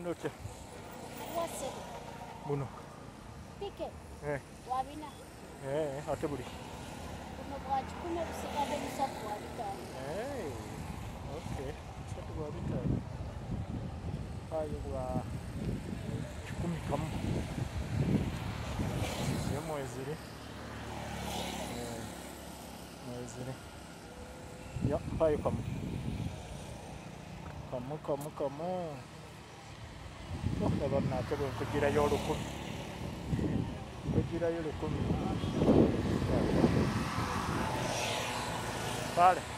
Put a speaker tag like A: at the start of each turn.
A: Ogenda otya?
B: Wasebe.
A: Buno.
B: Pike. Wabina.
A: Ate buli.
B: Buno bwa 10 busigadde 3 bwa 5.
A: Okay. 3 bwa 5. Ayo bwa 10 kamu. Ye mwezire. Mwezire. Ya, mpayo kamu. Kamu. Ndaba nate bwe nkugirayo 10. Nkugirayo 10. Vale.